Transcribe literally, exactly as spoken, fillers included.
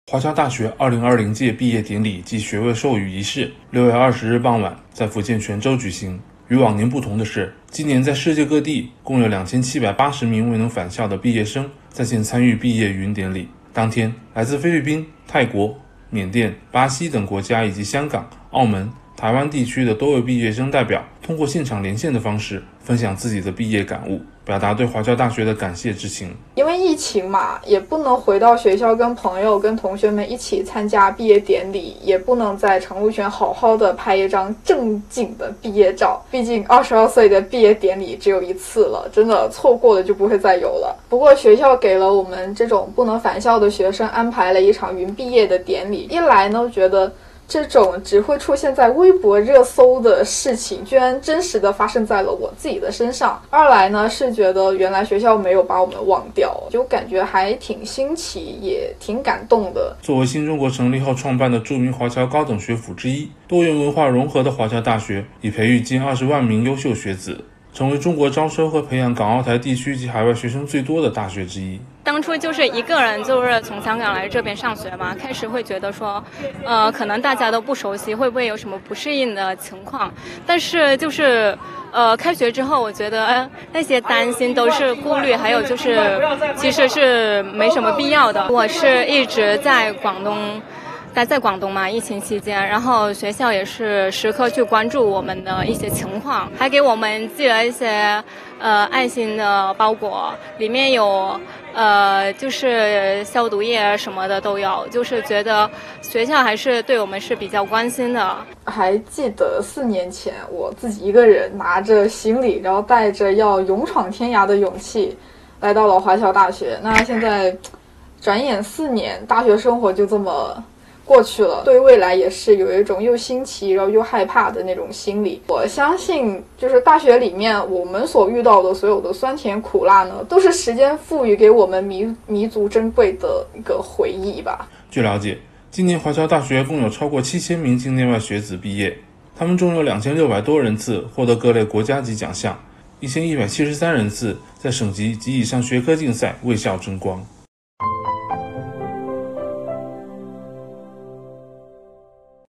华侨大学二零二零届毕业典礼及学位授予仪式六月二十日傍晚在福建泉州举行。与往年不同的是，今年在世界各地共有两千七百八十名未能返校的毕业生在线参与毕业云典礼。当天，来自菲律宾、泰国、缅甸、巴西等国家以及香港、澳门、台湾地区的多位毕业生代表通过现场连线的方式分享自己的毕业感悟，表达对华侨大学的感谢之情。 因为疫情嘛，也不能回到学校跟朋友跟同学们一起参加毕业典礼，也不能在长鹿泉好好的拍一张正经的毕业照，毕竟二十二岁的毕业典礼只有一次了，真的错过了就不会再有了。不过学校给了我们这种不能返校的学生安排了一场云毕业的典礼，一来呢觉得这种只会出现在微博热搜的事情居然真实的发生在了我自己的身上，二来呢是觉得原来学校没有把我们忘掉，就感觉还挺新奇也挺感动的。 作为新中国成立后创办的著名华侨高等学府之一，多元文化融合的华侨大学已培育近二十万名优秀学子，成为中国招收和培养港澳台地区及海外学生最多的大学之一。 当初就是一个人就是从香港来这边上学嘛，开始会觉得说呃，可能大家都不熟悉，会不会有什么不适应的情况，但是就是呃，开学之后我觉得、呃、那些担心都是顾虑，还有就是其实是没什么必要的。我是一直在广东待在广东嘛，疫情期间，然后学校也是时刻去关注我们的一些情况，还给我们寄了一些呃爱心的包裹，里面有呃就是消毒液什么的都有，就是觉得学校还是对我们是比较关心的。 还记得四年前我自己一个人拿着行李，然后带着要勇闯天涯的勇气来到了华侨大学。那现在转眼四年，大学生活就这么过去了，对未来也是有一种又新奇然后又害怕的那种心理。我相信就是大学里面我们所遇到的所有的酸甜苦辣呢，都是时间赋予给我们弥弥足珍贵的一个回忆吧。 据了解，今年华侨大学共有超过七千名境内外学子毕业，他们中有两千六百多人次获得各类国家级奖项，一千一百七十三人次在省级及以上学科竞赛为校争光。